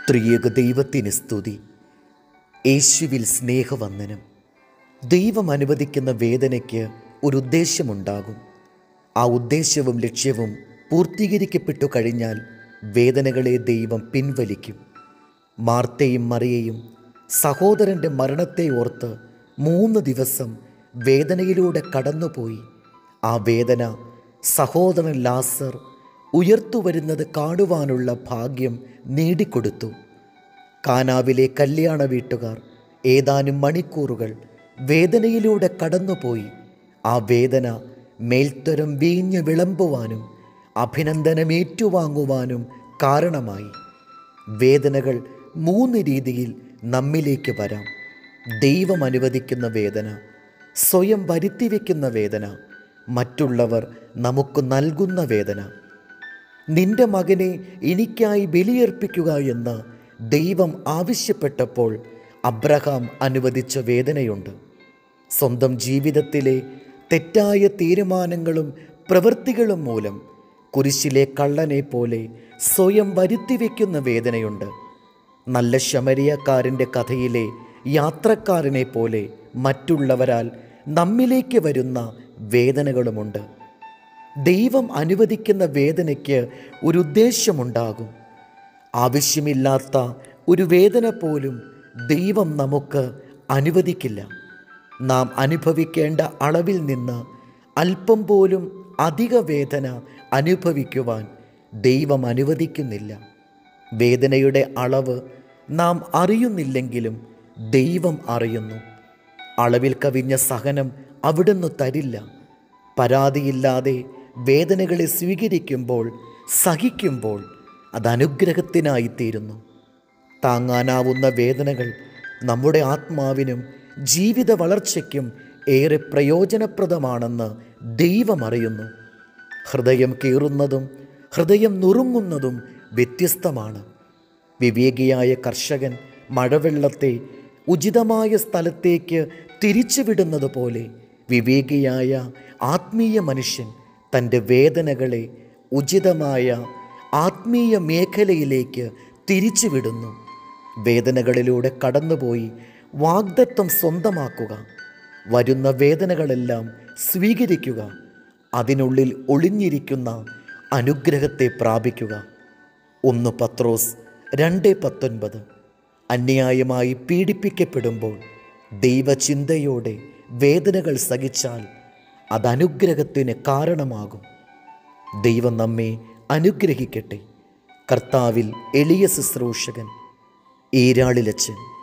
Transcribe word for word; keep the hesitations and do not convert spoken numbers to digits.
ത്രിയേക ദൈവത്തിന് സ്തുതി. യേശുവിൽ സ്നേഹവന്ദനം. ദൈവം അനുവദിക്കുന്ന വേദനയ്ക്ക് ഒരു ഉദ്ദേശമുണ്ടാകും. ആ ഉദ്ദേശവും ലക്ഷ്യവും പൂർത്തീകരിക്കപ്പെട്ടു കഴിഞ്ഞാൽ വേദനകളെ ദൈവം പിൻവലിക്കും. മാർത്തയും മറിയയും സഹോദരൻ്റെ മരണത്തെ ഓർത്ത് മൂന്ന് ദിവസം വേദനയിലൂടെ കടന്നുപോയി. ആ വേദന സഹോദരൻ ലാസർ ഉയർത്തുവരുന്നത് കാണുവാനുള്ള ഭാഗ്യം നേടിക്കൊടുത്തു. കാനാവിലെ കല്യാണ വീട്ടുകാർ ഏതാനും മണിക്കൂറുകൾ വേദനയിലൂടെ കടന്നുപോയി. ആ വേദന മേൽത്തരം വീഞ്ഞ് വിളമ്പുവാനും അഭിനന്ദനമേറ്റുവാങ്ങുവാനും കാരണമായി. വേദനകൾ മൂന്ന് രീതിയിൽ നമ്മിലേക്ക് വരാം. ദൈവം അനുവദിക്കുന്ന വേദന, സ്വയം വരുത്തിവെക്കുന്ന വേദന, മറ്റുള്ളവർ നമുക്ക് നൽകുന്ന വേദന. നിന്റെ മകനെ എനിക്കായി ബലിയർപ്പിക്കുക എന്ന് ദൈവം ആവശ്യപ്പെട്ടപ്പോൾ അബ്രഹാം അനുവദിച്ച വേദനയുണ്ട്. സ്വന്തം ജീവിതത്തിലെ തെറ്റായ തീരുമാനങ്ങളും പ്രവൃത്തികളും മൂലം കുരിശിലെ കള്ളനെ പോലെ സ്വയം വരുത്തിവെക്കുന്ന വേദനയുണ്ട്. നല്ല ശമരിയക്കാരൻ്റെ കഥയിലെ യാത്രക്കാരനെ പോലെ മറ്റുള്ളവരാൽ നമ്മിലേക്ക് വരുന്ന വേദനകളുമുണ്ട്. ദൈവം അനുവദിക്കുന്ന വേദനയ്ക്ക് ഒരു ഉദ്ദേശമുണ്ടാകും. ആവശ്യമില്ലാത്ത ഒരു വേദന പോലും ദൈവം നമുക്ക് അനുവദിക്കില്ല. നാം അനുഭവിക്കേണ്ട അളവിൽ നിന്ന് അല്പം പോലും അധിക വേദന അനുഭവിക്കുവാൻ ദൈവം അനുവദിക്കുന്നില്ല. വേദനയുടെ അളവ് നാം അറിയുന്നില്ലെങ്കിലും ദൈവം അറിയുന്നു. അളവിൽ കവിഞ്ഞ സഹനം അവിടുന്ന് തരില്ല. പരാതിയില്ലാതെ വേദനകളെ സ്വീകരിക്കുമ്പോൾ, സഹിക്കുമ്പോൾ അത് അനുഗ്രഹത്തിനായിത്തീരുന്നു. താങ്ങാനാവുന്ന വേദനകൾ നമ്മുടെ ആത്മാവിനും ജീവിത വളർച്ചയ്ക്കും ഏറെ പ്രയോജനപ്രദമാണെന്ന് ദൈവം അറിയുന്നു. ഹൃദയം കീറുന്നതും ഹൃദയം നുറുങ്ങുന്നതും വ്യത്യസ്തമാണ്. വിവേകിയായ കർഷകൻ മഴവെള്ളത്തെ ഉചിതമായ സ്ഥലത്തേക്ക് തിരിച്ചുവിടുന്നത് പോലെ വിവേകിയായ ആത്മീയ മനുഷ്യൻ തൻ്റെ വേദനകളെ ഉചിതമായ ആത്മീയ മേഖലയിലേക്ക് തിരിച്ചുവിടുന്നു. വേദനകളിലൂടെ കടന്നുപോയി വാഗ്ദത്തം സ്വന്തമാക്കുക. വരുന്ന വേദനകളെല്ലാം സ്വീകരിക്കുക. അതിനുള്ളിൽ ഒളിഞ്ഞിരിക്കുന്ന അനുഗ്രഹത്തെ പ്രാപിക്കുക. ഒന്ന് പത്രോസ് രണ്ട് പത്തൊൻപത്. അന്യായമായി പീഡിപ്പിക്കപ്പെടുമ്പോൾ ദൈവചിന്തയോടെ വേദനകൾ സഹിച്ചാൽ അത് അനുഗ്രഹത്തിന് കാരണമാകും. ദൈവം നമ്മെ അനുഗ്രഹിക്കട്ടെ. കർത്താവിൽ എളിയ ശുശ്രൂഷകൻ ഈരാളിലച്ചൻ.